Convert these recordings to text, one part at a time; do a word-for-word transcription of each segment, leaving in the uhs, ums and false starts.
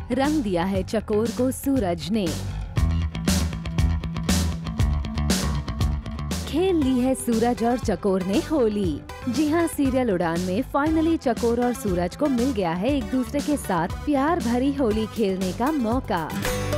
रंग दिया है चकोर को सूरज ने। खेल ली है सूरज और चकोर ने होली। जी हाँ, सीरियल उड़ान में फाइनली चकोर और सूरज को मिल गया है एक दूसरे के साथ प्यार भरी होली खेलने का मौका।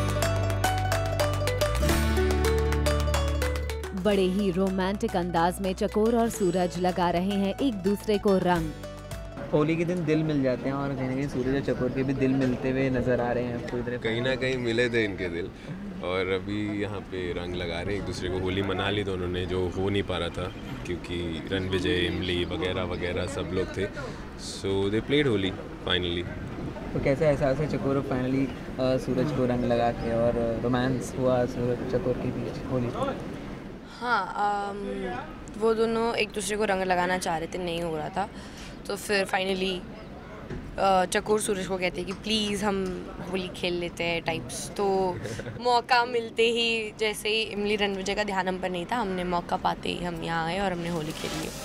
बड़े ही रोमांटिक अंदाज में चकोर और सूरज लगा रहे हैं एक दूसरे को रंग। होली के दिन दिल मिल जाते हैं और कहीं ना कहीं सूरज और चकोर के भी दिल मिलते हुए नजर आ रहे हैं आपको इधर। कहीं ना कहीं मिले थे इनके दिल और अभी यहाँ पे रंग लगा रहे हैं एक दूसरे को। होली मना ली दोनों ने, जो हो नहीं पा रहा था क्योंकि रणविजय, इमली वगैरह वगैरह सब लोग थे। So they played Holi finally. तो कैसा एहसास है चकोर फाइनली सूरज को रंग लगा के और रोमांस हुआ सूरज चकोर के बीच होली? हाँ, आम, वो दोनों एक दूसरे को रंग लगाना चाह रहे थे, नहीं हो रहा था, तो फिर फाइनली चकोर सूरज को कहते हैं कि प्लीज़ हम होली खेल लेते हैं टाइप्स। तो मौका मिलते ही, जैसे ही इमली रणविजय का ध्यान हम पर नहीं था, हमने मौका पाते ही हम यहाँ आए और हमने होली खेल ली।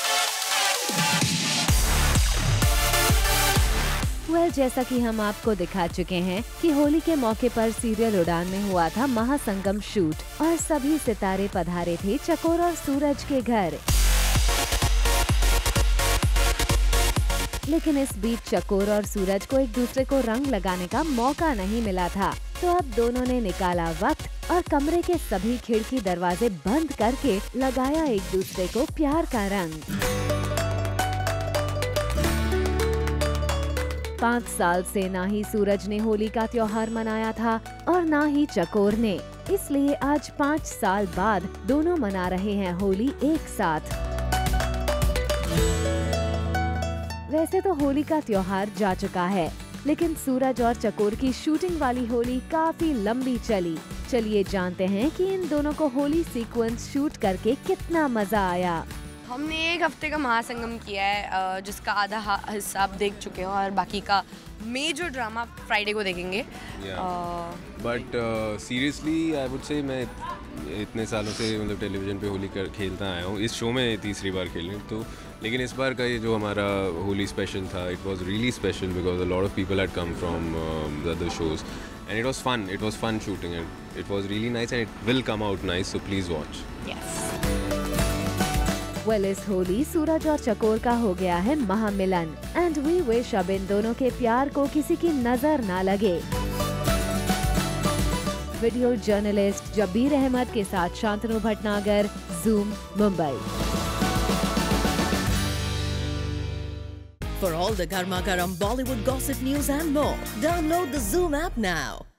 वेल, जैसा कि हम आपको दिखा चुके हैं कि होली के मौके पर सीरियल उड़ान में हुआ था महासंगम शूट और सभी सितारे पधारे थे चकोर और सूरज के घर। लेकिन इस बीच चकोर और सूरज को एक दूसरे को रंग लगाने का मौका नहीं मिला था, तो अब दोनों ने निकाला वक्त और कमरे के सभी खिड़की दरवाजे बंद करके लगाया एक दूसरे को प्यार का रंग। पाँच साल से ना ही सूरज ने होली का त्योहार मनाया था और ना ही चकोर ने, इसलिए आज पाँच साल बाद दोनों मना रहे हैं होली एक साथ। वैसे तो होली का त्योहार जा चुका है, लेकिन सूरज और चकोर की शूटिंग वाली होली काफी लंबी चली। चलिए जानते हैं कि इन दोनों को होली सीक्वेंस शूट करके कितना मजा आया। हमने एक हफ्ते का महासंगम किया है, जिसका आधा हिस्सा आप देख चुके हो और बाकी का मेजर ड्रामा फ्राइडे को देखेंगे। But seriously I would say मैं इतने सालों से मतलब टेलीविज़न पे होली कर खेलता आया हूँ, इस शो में तीसरी बार खेल रही हूँ। तो लेकिन इस बार का ये जो हमारा होली स्पेशल था, it was really special because a lot of people had come from the other shows and it was fun it was fun shooting it it was really nice and it will come out nice, so please watch. Well, इस होली सूरज और चकोर का हो गया है महामिलन and we wish अब इन दोनों के प्यार को किसी की नजर ना लगे। वीडियो जर्नलिस्ट जबीर अहमद के साथ Shantanu Bhatnagar, Zoom, Mumbai. For all the Garma Garam Bollywood gossip news and more, download the Zoom app now.